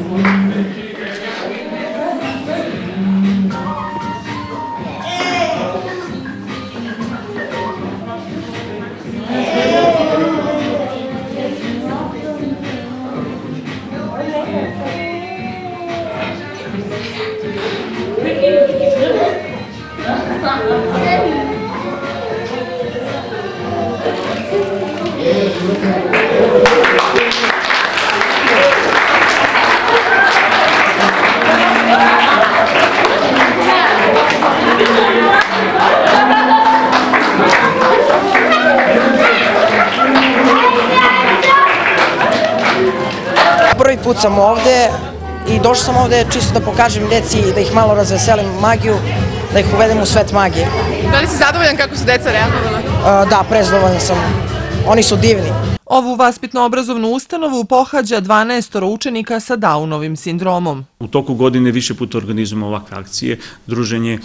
Prvi put sam ovde i došao sam ovde čisto da pokažem deci, da ih malo razveselim magiju, da ih uvedem u svet magije. Da li si zadovoljan kako su deca reagovala? Da, prezadovoljan sam. Oni su divni. Ovu vaspitno-obrazovnu ustanovu pohađa 12 učenika sa Downovim sindromom. U toku godine više puta organizujemo ovakve akcije, druženje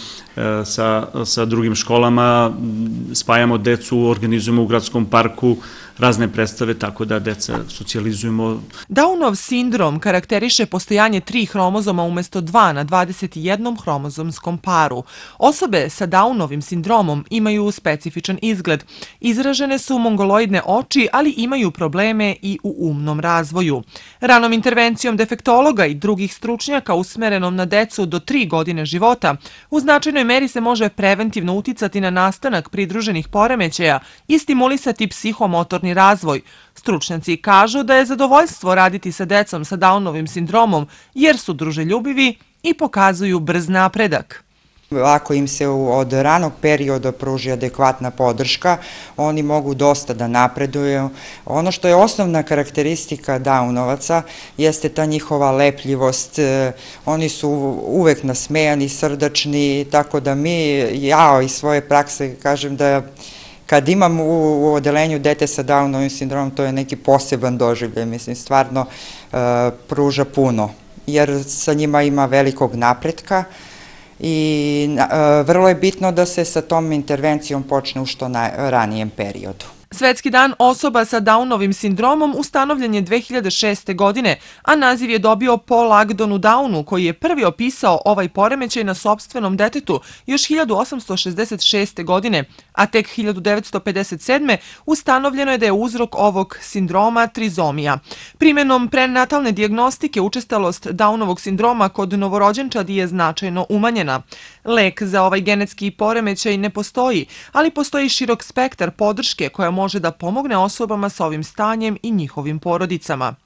sa drugim školama, spajamo decu, organizujemo u gradskom parku razne predstave, tako da deca socijalizujemo. Downov sindrom karakteriše postojanje 3 hromozoma umesto 2 na 21 hromozomskom paru. Osobe sa Downovim sindromom imaju specifičan izgled. Izražene su mongoloidne oči, ali imaju probleme i u umnom razvoju. Ranom intervencijom defektologa i drugih stručnjaka usmerenom na decu do 3 godine života, u značajnoj meri se može preventivno uticati na nastanak pridruženih poremećaja i stimulisati psihomotorni razvoj. Stručnjaci kažu da je zadovoljstvo raditi sa decom sa Downovim sindromom jer su druželjubivi i pokazuju brz napredak. Ako im se od ranog perioda pruži adekvatna podrška, oni mogu dosta da napreduju. Ono što je osnovna karakteristika Downovaca jeste ta njihova lepljivost. Oni su uvek nasmejani, srdačni, tako da ja iz svoje prakse kažem da kad imam u odelenju dete sa Downovim sindromom, to je neki poseban doživljaj, mislim, stvarno pruža puno, jer sa njima ima velikog napretka i vrlo je bitno da se sa tom intervencijom počne u što ranijem periodu. Svetski dan osoba sa Downovim sindromom ustanovljen je 2006. godine, a naziv je dobio po Langdonu Downu, koji je prvi opisao ovaj poremećaj na sopstvenom detetu još 1866. godine, a tek 1957. ustanovljeno je da je uzrok ovog sindroma trizomija. Primenom prenatalne dijagnostike učestalost Downovog sindroma kod novorođenčadi je značajno umanjena. Lek za ovaj genetski poremećaj ne postoji, ali postoji širok spektar podrške koja može da pomogne osobama sa ovim stanjem i njihovim porodicama.